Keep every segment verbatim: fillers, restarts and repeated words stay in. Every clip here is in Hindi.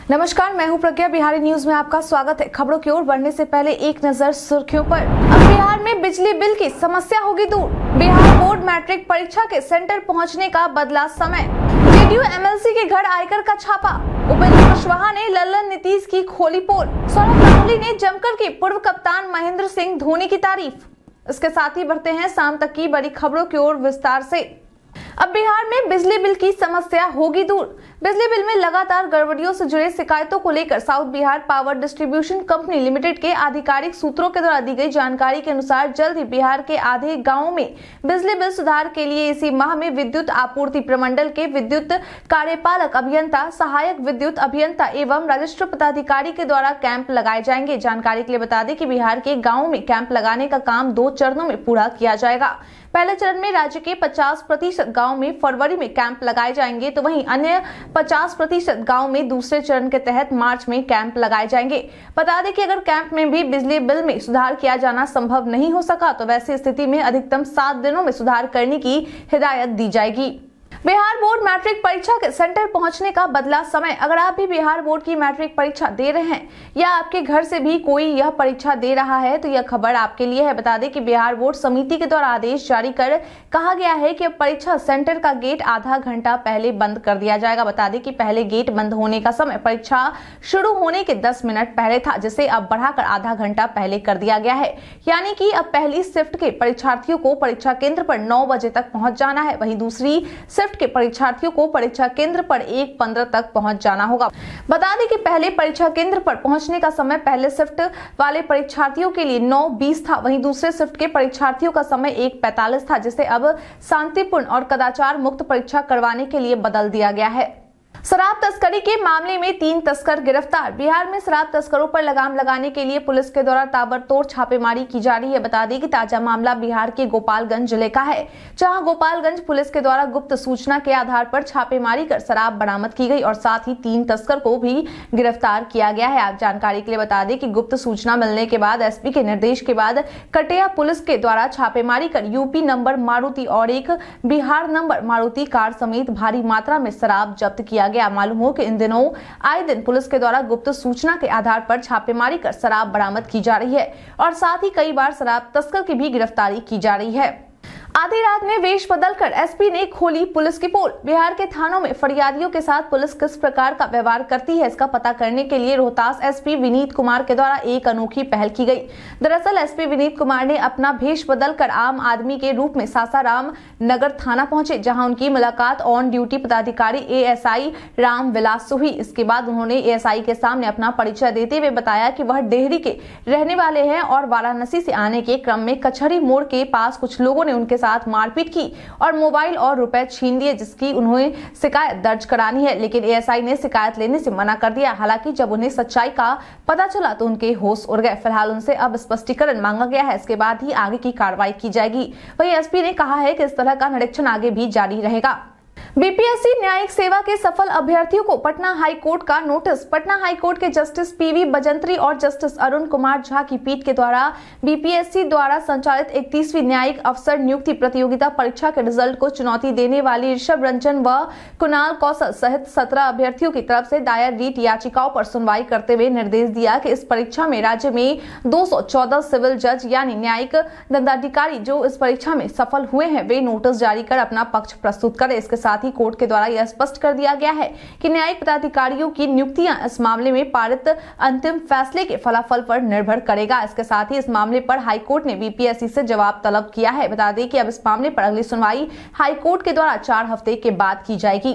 नमस्कार, मैं हूं प्रज्ञा। बिहारी न्यूज में आपका स्वागत है। खबरों की ओर बढ़ने से पहले एक नजर सुर्खियों पर। अब बिहार में बिजली बिल की समस्या होगी दूर। बिहार बोर्ड मैट्रिक परीक्षा के सेंटर पहुंचने का बदला समय। जेडीयू एमएलसी के घर आयकर का छापा। उपेंद्र कुशवाहा ने लल्लन नीतीश की खोली पोल। सौरभ गांगुली ने जमकर की पूर्व कप्तान महेंद्र सिंह धोनी की तारीफ। इसके साथ ही बढ़ते हैं शाम तक की बड़ी खबरों की ओर विस्तार से। अब बिहार में बिजली बिल की समस्या होगी दूर। बिजली बिल में लगातार गड़बड़ियों से जुड़े शिकायतों को लेकर south Bihar power distribution company limited के आधिकारिक सूत्रों के द्वारा दी गई जानकारी के अनुसार जल्द ही बिहार के आधे गांवों में बिजली बिल सुधार के लिए इसी माह में विद्युत आपूर्ति प्रमंडल के विद्युत कार्यपालक अभियंता, सहायक विद्युत अभियंता एवं राजस्व पदाधिकारी के द्वारा कैंप लगाए जाएंगे। जानकारी के लिए बता दें कि बिहार के गाँवों में कैंप लगाने का काम दो चरणों में पूरा किया जाएगा। पहले चरण में राज्य के पचास प्रतिशत गाँव में फरवरी में कैंप लगाए जाएंगे, तो वहीं अन्य पचास प्रतिशत गाँव में दूसरे चरण के तहत मार्च में कैंप लगाए जाएंगे। बता दें कि अगर कैंप में भी बिजली बिल में सुधार किया जाना संभव नहीं हो सका तो वैसी स्थिति में अधिकतम सात दिनों में सुधार करने की हिदायत दी जाएगी। बिहार बोर्ड मैट्रिक परीक्षा के सेंटर पहुंचने का बदला समय। अगर आप भी बिहार बोर्ड की मैट्रिक परीक्षा दे रहे हैं या आपके घर से भी कोई यह परीक्षा दे रहा है तो यह खबर आपके लिए है। बता दें कि बिहार बोर्ड समिति के द्वारा आदेश जारी कर कहा गया है कि अब परीक्षा सेंटर का गेट आधा घंटा पहले बंद कर दिया जाएगा। बता दें कि पहले गेट बंद होने का समय परीक्षा शुरू होने के दस मिनट पहले था, जिसे अब बढ़ाकर आधा घंटा पहले कर दिया गया है। यानी कि अब पहली शिफ्ट के परीक्षार्थियों को परीक्षा केंद्र पर नौ बजे तक पहुंच जाना है, वहीं दूसरी शिफ्ट के परीक्षार्थियों को परीक्षा केंद्र पर एक पंद्रह तक पहुंच जाना होगा। बता दें कि पहले परीक्षा केंद्र पर पहुंचने का समय पहले शिफ्ट वाले परीक्षार्थियों के लिए नौ बीस था, वहीं दूसरे शिफ्ट के परीक्षार्थियों का समय एक पैंतालीस था, जिसे अब शांतिपूर्ण और कदाचार मुक्त परीक्षा करवाने के लिए बदल दिया गया है। शराब तस्करी के मामले में तीन तस्कर गिरफ्तार। बिहार में शराब तस्करों पर लगाम लगाने के लिए पुलिस के द्वारा ताबड़तोड़ छापेमारी की जा रही है। बता दें कि ताजा मामला बिहार के गोपालगंज जिले का है, जहां गोपालगंज पुलिस के द्वारा गुप्त सूचना के आधार पर छापेमारी कर शराब बरामद की गई और साथ ही तीन तस्कर को भी गिरफ्तार किया गया है। आप जानकारी के लिए बता दें कि गुप्त सूचना मिलने के बाद एसपी के निर्देश के बाद कटिया पुलिस के द्वारा छापेमारी कर यूपी नंबर मारुति और एक बिहार नंबर मारुति कार समेत भारी मात्रा में शराब जब्त किया गया। मालूम हो कि इन दिनों आए दिन पुलिस के द्वारा गुप्त सूचना के आधार पर छापेमारी कर शराब बरामद की जा रही है और साथ ही कई बार शराब तस्कर की भी गिरफ्तारी की जा रही है। आधी रात में वेश बदलकर एसपी ने खोली पुलिस की पोल। बिहार के थानों में फरियादियों के साथ पुलिस किस प्रकार का व्यवहार करती है, इसका पता करने के लिए रोहतास एसपी विनीत कुमार के द्वारा एक अनोखी पहल की गई। दरअसल एसपी विनीत कुमार ने अपना भेष बदलकर आम आदमी के रूप में सासाराम नगर थाना पहुंचे, जहां उनकी मुलाकात ऑन ड्यूटी पदाधिकारी एएसआई राम विलास से हुई। इसके बाद उन्होंने एएसआई के सामने अपना परिचय देते हुए बताया कि वह डेहरी के रहने वाले हैं और वाराणसी से आने के क्रम में कचहरी मोड़ के पास कुछ लोगों ने उनके साथ मारपीट की और मोबाइल और रुपए छीन लिए, जिसकी उन्हें शिकायत दर्ज करानी है, लेकिन एएसआई ने शिकायत लेने से मना कर दिया। हालांकि जब उन्हें सच्चाई का पता चला तो उनके होश उड़ गए। फिलहाल उनसे अब स्पष्टीकरण मांगा गया है, इसके बाद ही आगे की कार्रवाई की जाएगी। वहीं एसपी ने कहा है कि इस तरह का निरीक्षण आगे भी जारी रहेगा। बीपीएससी न्यायिक सेवा के सफल अभ्यर्थियों को पटना हाई कोर्ट का नोटिस। पटना हाई कोर्ट के जस्टिस पीवी बजंत्री और जस्टिस अरुण कुमार झा की पीठ के द्वारा बीपीएससी द्वारा संचालित इकतीसवीं न्यायिक अफसर नियुक्ति प्रतियोगिता परीक्षा के रिजल्ट को चुनौती देने वाली ऋषभ रंजन व कुणाल कौशल सहित सत्रह अभ्यर्थियों की तरफ से दायर रीट याचिकाओं पर सुनवाई करते हुए निर्देश दिया कि इस परीक्षा में राज्य में दो सौ चौदह सिविल जज यानी न्यायिक दंडाधिकारी जो इस परीक्षा में सफल हुए हैं वे नोटिस जारी कर अपना पक्ष प्रस्तुत करें। इसके साथ ही कोर्ट के द्वारा यह स्पष्ट कर दिया गया है कि न्यायिक पदाधिकारियों की नियुक्तियां इस मामले में पारित अंतिम फैसले के फलाफल पर निर्भर करेगा। इसके साथ ही इस मामले पर हाईकोर्ट ने बीपीएससी से जवाब तलब किया है। बता दें कि अब इस मामले पर अगली सुनवाई हाईकोर्ट के द्वारा चार हफ्ते के बाद की जाएगी।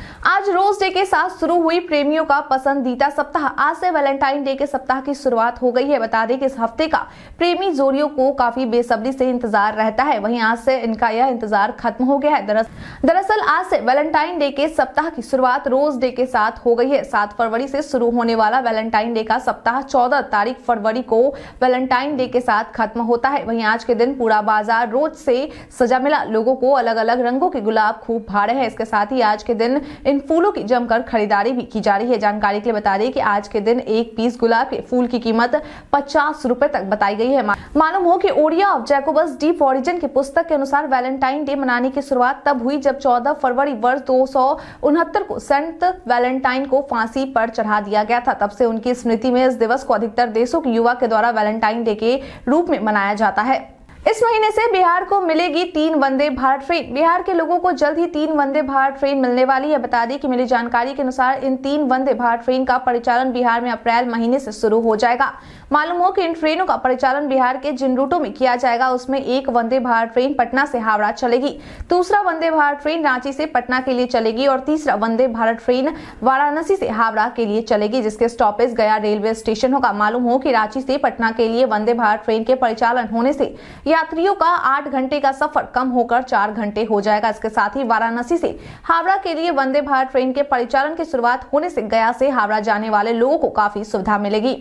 आज रोज डे के साथ शुरू हुई प्रेमियों का पसंदीदा सप्ताह। आज से वैलेंटाइन डे के सप्ताह की शुरुआत हो गई है। बता दें कि इस हफ्ते का प्रेमी जोड़ियों को काफी बेसब्री से इंतजार रहता है, वहीं आज से इनका यह इंतजार खत्म हो गया है। दरअसल आज से वैलेंटाइन डे के सप्ताह की शुरुआत रोज डे के साथ हो गई है। सात फरवरी से शुरू होने वाला वैलेंटाइन डे का सप्ताह चौदह तारीख फरवरी को वैलेंटाइन डे के साथ खत्म होता है। वहीं आज के दिन पूरा बाजार रोज से सजा मिला। लोगों को अलग अलग रंगों के गुलाब खूब भाड़े हैं। इसके साथ ही आज के दिन इन फूलों की जमकर खरीदारी भी की जा रही है। जानकारी के लिए बता दें कि आज के दिन एक पीस गुलाब के फूल की कीमत पचास रुपए तक बताई गई है। मालूम हो कि Odia of Jacobus de Voragine की पुस्तक के अनुसार वैलेंटाइन डे मनाने की शुरुआत तब हुई जब चौदह फरवरी वर्ष दो सौ उनहत्तर को संत वैलेंटाइन को फांसी पर चढ़ा दिया गया था। तब से उनकी स्मृति में इस दिवस को अधिकतर देशों के युवा के द्वारा वैलेंटाइन डे के रूप में मनाया जाता है। इस महीने से बिहार को मिलेगी तीन वंदे भारत ट्रेन। बिहार के लोगों को जल्द ही तीन वंदे भारत ट्रेन मिलने वाली है। बता दें कि मिली जानकारी के अनुसार इन तीन वंदे भारत ट्रेन का परिचालन बिहार में अप्रैल महीने से शुरू हो जाएगा। मालूम हो कि इन ट्रेनों का परिचालन बिहार के जिन रूटों में किया जाएगा उसमें एक वंदे भारत ट्रेन पटना से हावड़ा चलेगी, दूसरा वंदे भारत ट्रेन रांची से पटना के लिए चलेगी और तीसरा वंदे भारत ट्रेन वाराणसी से हावड़ा के लिए चलेगी, जिसके स्टॉपेज गया रेलवे स्टेशन होगा। मालूम हो कि रांची से पटना के लिए वंदे भारत ट्रेन के परिचालन होने से यात्रियों का आठ घंटे का सफर कम होकर चार घंटे हो जाएगा। इसके साथ ही वाराणसी से हावड़ा के लिए वंदे भारत ट्रेन के परिचालन की शुरुआत होने से गया से हावड़ा जाने वाले लोगों को काफी सुविधा मिलेगी।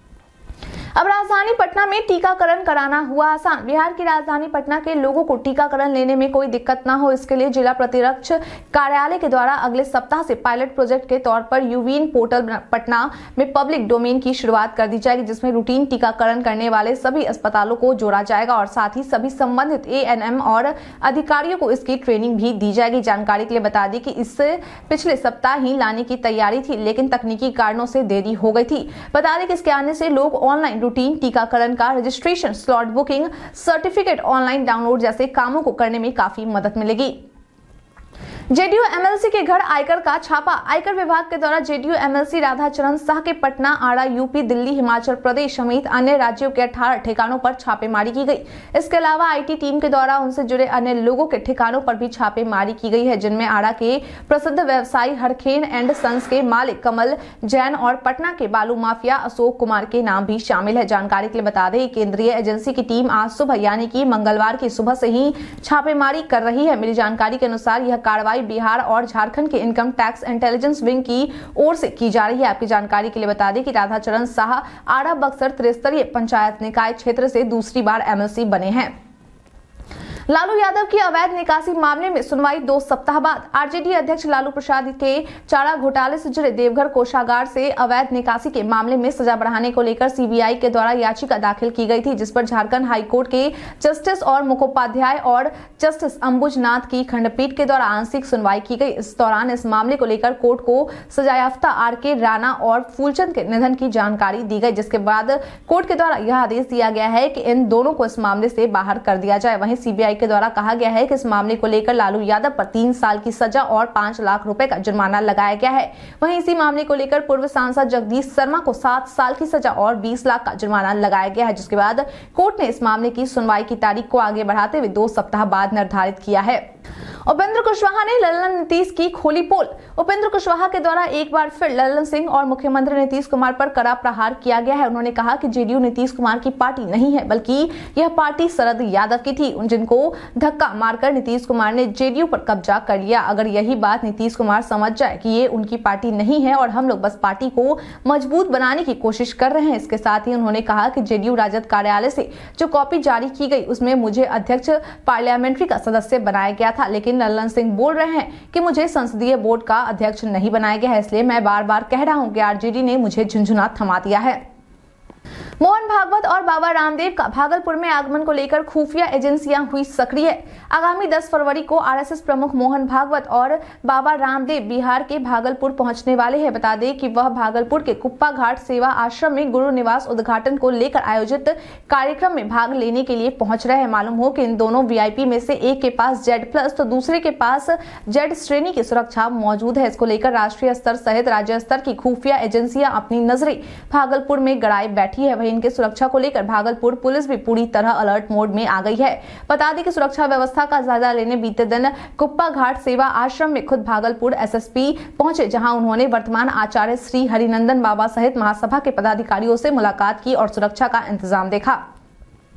अब राजधानी पटना में टीकाकरण कराना हुआ आसान। बिहार की राजधानी पटना के लोगों को टीकाकरण लेने में कोई दिक्कत न हो, इसके लिए जिला प्रतिरक्ष कार्यालय के द्वारा अगले सप्ताह से पायलट प्रोजेक्ट के तौर पर यूवीन पोर्टल पटना में पब्लिक डोमेन की शुरुआत कर दी जाएगी, जिसमें रूटीन टीकाकरण करने वाले सभी अस्पतालों को जोड़ा जाएगा और साथ ही सभी संबंधित ए एन एम और अधिकारियों को इसकी ट्रेनिंग भी दी जाएगी। जानकारी के लिए बता दी कि इससे पिछले सप्ताह ही लाने की तैयारी थी, लेकिन तकनीकी कारणों से देरी हो गई थी। बता दें कि इसके आने से लोग ऑनलाइन रूटीन टीकाकरण का registration, slot booking, certificate online download जैसे कामों को करने में काफी मदद मिलेगी। जेडीयू एमएलसी के घर आयकर का छापा। आयकर विभाग के द्वारा जेडीयू एमएलसी राधाचरण शाह के पटना, आरा, यूपी, दिल्ली, हिमाचल प्रदेश समेत अन्य राज्यों के अठारह ठिकानों पर छापेमारी की गई। इसके अलावा आईटी टीम के द्वारा उनसे जुड़े अन्य लोगों के ठिकानों पर भी छापेमारी की गई है, जिनमें आरा के प्रसिद्ध व्यवसायी हरखेन एंड सन्स के मालिक कमल जैन और पटना के बालू माफिया अशोक कुमार के नाम भी शामिल है। जानकारी के लिए बता दें, केंद्रीय एजेंसी की टीम आज सुबह यानी कि मंगलवार की सुबह से ही छापेमारी कर रही है। मिली जानकारी के अनुसार यह कार्रवाई बिहार और झारखंड के इनकम टैक्स इंटेलिजेंस विंग की ओर से की जा रही है। आपकी जानकारी के लिए बता दें कि राधाचरण शाह आरा बक्सर त्रिस्तरीय पंचायत निकाय क्षेत्र से दूसरी बार एमएलसी बने हैं। लालू यादव की अवैध निकासी मामले में सुनवाई दो सप्ताह बाद। आरजेडी अध्यक्ष लालू प्रसाद के चारा घोटाले से जुड़े देवघर कोषागार से अवैध निकासी के मामले में सजा बढ़ाने को लेकर सीबीआई के द्वारा याचिका दाखिल की गई थी, जिस पर झारखंड हाईकोर्ट के जस्टिस और मुखोपाध्याय और जस्टिस अंबुजनाथ की खंडपीठ के द्वारा आंशिक सुनवाई की गई। इस दौरान इस मामले को लेकर कोर्ट को सजायाफ्ता आर के राणा और फूलचंद के निधन की जानकारी दी गई, जिसके बाद कोर्ट के द्वारा यह आदेश दिया गया है कि इन दोनों को इस मामले से बाहर कर दिया जाए। वहीं सीबीआई के द्वारा कहा गया है कि इस मामले को लेकर लालू यादव पर तीन साल की सजा और पांच लाख रुपए का जुर्माना लगाया गया है। वहीं इसी मामले को लेकर पूर्व सांसद जगदीश शर्मा को सात साल की सजा और बीस लाख का जुर्माना लगाया गया है, जिसके बाद कोर्ट ने इस मामले की सुनवाई की तारीख को आगे बढ़ाते हुए दो सप्ताह बाद निर्धारित किया है। उपेंद्र कुशवाहा ने लल्लन नीतीश की खोली पोल। उपेंद्र कुशवाहा के द्वारा एक बार फिर लल्लन सिंह और मुख्यमंत्री नीतीश कुमार पर कड़ा प्रहार किया गया है। उन्होंने कहा कि जेडीयू नीतीश कुमार की पार्टी नहीं है, बल्कि यह पार्टी शरद यादव की थी, जिनको धक्का मारकर नीतीश कुमार ने जेडीयू पर कब्जा कर लिया। अगर यही बात नीतीश कुमार समझ जाए कि ये उनकी पार्टी नहीं है और हम लोग बस पार्टी को मजबूत बनाने की कोशिश कर रहे हैं। इसके साथ ही उन्होंने कहा कि जेडीयू राजद कार्यालय से जो कॉपी जारी की गई उसमें मुझे अध्यक्ष पार्लियामेंट्री का सदस्य बनाया गया था, लेकिन लल्लन सिंह बोल रहे हैं कि मुझे संसदीय बोर्ड का अध्यक्ष नहीं बनाया गया है, इसलिए मैं बार बार कह रहा हूं कि आरजेडी ने मुझे झुंझुना थमा दिया है। मोहन भागवत और बाबा रामदेव का भागलपुर में आगमन को लेकर खुफिया एजेंसियां हुई सक्रिय। आगामी दस फरवरी को आरएसएस प्रमुख मोहन भागवत और बाबा रामदेव बिहार के भागलपुर पहुंचने वाले हैं। बता दें कि वह भागलपुर के कुप्पा घाट सेवा आश्रम में गुरु निवास उद्घाटन को लेकर आयोजित कार्यक्रम में भाग लेने के लिए पहुंच रहे हैं। मालूम हो कि इन दोनों वीआईपी में से एक के पास जेड प्लस तो दूसरे के पास जेड श्रेणी की सुरक्षा मौजूद है। इसको लेकर राष्ट्रीय स्तर सहित राज्य स्तर की खुफिया एजेंसियां अपनी नजरें भागलपुर में गड़ाए बैठी है। वहीं इनके सुरक्षा को लेकर भागलपुर पुलिस भी पूरी तरह अलर्ट मोड में आ गई है। बता दें कि सुरक्षा व्यवस्था का जायजा लेने बीते दिन कुप्पा घाट सेवा आश्रम में खुद भागलपुर एसएसपी पहुंचे, जहां उन्होंने वर्तमान आचार्य श्री हरिनंदन बाबा सहित महासभा के पदाधिकारियों से मुलाकात की और सुरक्षा का इंतजाम देखा।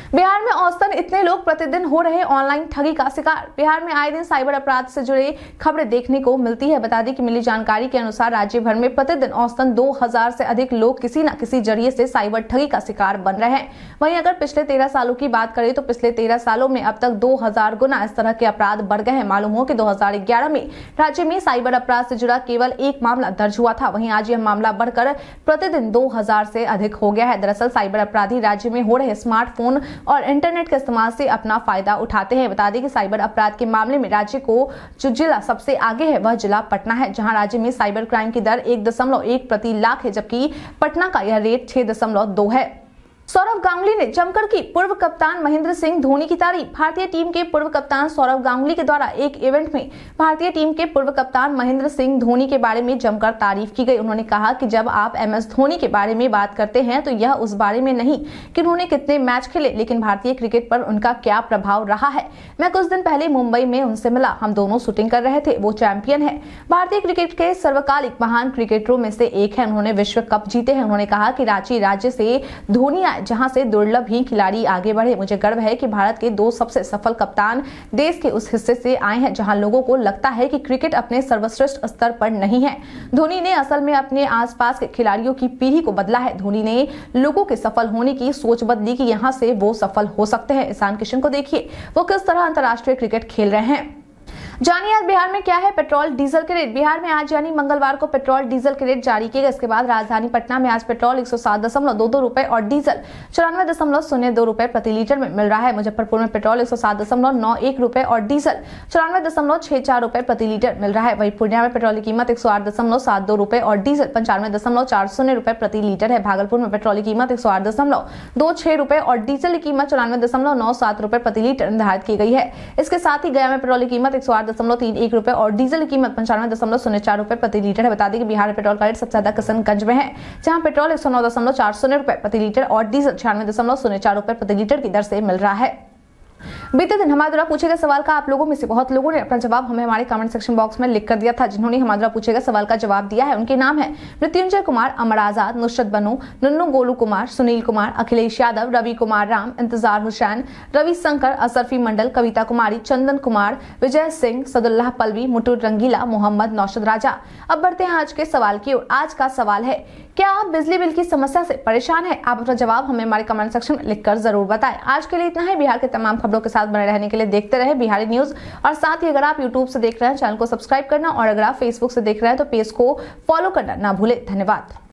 बिहार में औसतन इतने लोग प्रतिदिन हो रहे ऑनलाइन ठगी का शिकार। बिहार में आए दिन साइबर अपराध से जुड़े खबरें देखने को मिलती है। बता दें कि मिली जानकारी के अनुसार राज्य भर में प्रतिदिन औसतन दो हज़ार से अधिक लोग किसी न किसी जरिए से साइबर ठगी का शिकार बन रहे हैं। वहीं अगर पिछले तेरह सालों की बात करें तो पिछले तेरह सालों में अब तक दो हज़ार गुना इस तरह के अपराध बढ़ गए हैं। मालूम हो कि दो हज़ार ग्यारह में राज्य में साइबर अपराध से जुड़ा केवल एक मामला दर्ज हुआ था। वहीं आज यह मामला बढ़कर प्रतिदिन दो हज़ार से अधिक हो गया है। दरअसल साइबर अपराधी राज्य में हो रहे स्मार्टफोन और इंटरनेट के इस्तेमाल से अपना फायदा उठाते हैं। बता दें कि साइबर अपराध के मामले में राज्य को जो जिला सबसे आगे है वह जिला पटना है, जहां राज्य में साइबर क्राइम की दर एक दशमलव एक प्रति लाख है, जबकि पटना का यह रेट छह दशमलव दो है। सौरव गांगुली ने जमकर की पूर्व कप्तान महेंद्र सिंह धोनी की तारीफ। भारतीय टीम के पूर्व कप्तान सौरव गांगुली के द्वारा एक इवेंट में भारतीय टीम के पूर्व कप्तान महेंद्र सिंह धोनी के बारे में जमकर तारीफ की गई। उन्होंने कहा कि जब आप एम एस धोनी के बारे में बात करते हैं तो यह उस बारे में नहीं कि उन्होंने कितने मैच खेले, लेकिन भारतीय क्रिकेट पर उनका क्या प्रभाव रहा है। मैं कुछ दिन पहले मुंबई में उनसे मिला, हम दोनों शूटिंग कर रहे थे। वो चैंपियन है, भारतीय क्रिकेट के सर्वकालिक महान क्रिकेटरों में से एक है। उन्होंने विश्व कप जीते हैं। उन्होंने कहा कि रांची राज्य से धोनी आए, जहां से दुर्लभ ही खिलाड़ी आगे बढ़े। मुझे गर्व है कि भारत के दो सबसे सफल कप्तान देश के उस हिस्से से आए हैं जहां लोगों को लगता है कि क्रिकेट अपने सर्वश्रेष्ठ स्तर पर नहीं है। धोनी ने असल में अपने आसपास के खिलाड़ियों की पीढ़ी को बदला है। धोनी ने लोगों के सफल होने की सोच बदली कि यहां से वो सफल हो सकते हैं। ईशान किशन को देखिए, वो किस तरह अंतर्राष्ट्रीय क्रिकेट खेल रहे हैं। जानिए आज बिहार में क्या है पेट्रोल डीजल के रेट। बिहार में आज यानी मंगलवार को पेट्रोल डीजल के रेट जारी किए गए। इसके बाद राजधानी पटना में आज पेट्रोल एक सौ सात दशमलव दो दो रुपए और डीजल चौरानवे दशमलव शून्य दो रुपए प्रति लीटर में मिल रहा है। मुजफ्फरपुर में पेट्रोल एक सौ सात दशमलव नौ एक रुपए और डीजल चौरानवे दशमलव छह चार रुपए प्रति लीटर मिल रहा है। वहीं पूर्णिया में पेट्रोल की कीमत एक सौ आठ दशमलव सात दो रुपए और डीजल पंचानवे दशमलव चार शून्य रुपए प्रति लीटर है। भागलपुर में पेट्रोल की कीमत एक सौ आठ दशमलव दो छह रुपए और डीजल की कीमत चौरानवे दशमलव नौ सात रुपए प्रति लीटर निर्धारित की गई है। इसके साथ ही गया में पेट्रोल की कीमत एक सौ आठ दशमलव तीन एक और डीजल की कीमत पंचानवे दशमलव शून्य चार रुपए प्रति लीटर है। बता दें कि बिहार में पेट्रोल का रेट सबसे ज्यादा किशनगंज में है, जहां पेट्रोल एक सौ नौ दशमलव चार शून्य रुपए प्रति लीटर और डीजल छियानवे दशमलव शून्य चार रुपए प्रति लीटर की दर से मिल रहा है। बीते दिन हमारे द्वारा पूछे गए सवाल का आप लोगों में से बहुत लोगों ने अपना जवाब हमें हमारे कमेंट सेक्शन बॉक्स में लिख कर दिया था। जिन्होंने हमारे द्वारा पूछे गए सवाल का जवाब दिया है उनके नाम है मृत्युंजय कुमार, अमर आजाद, नुसरत बनु, नन्नू गोलू कुमार, सुनील कुमार, अखिलेश यादव, रवि कुमार राम, इंतजार हुसैन, रवि शंकर, असरफी मंडल, कविता कुमारी, चंदन कुमार, विजय सिंह, सदुल्लाह पलवी, मुटुर रंगीला, मोहम्मद नौशद राजा। अब बढ़ते हैं आज के सवाल की ओर। आज का सवाल है, क्या आप बिजली बिल की समस्या से परेशान हैं? आप अपना जवाब हमें हमारे कमेंट सेक्शन में लिखकर जरूर बताएं। आज के लिए इतना है। बिहार के तमाम खबरों के साथ बने रहने के लिए देखते रहे बिहारी न्यूज। और साथ ही अगर आप यूट्यूब से देख रहे हैं चैनल को सब्सक्राइब करना और अगर आप फेसबुक से देख रहे हैं तो पेज को फॉलो करना ना भूले। धन्यवाद।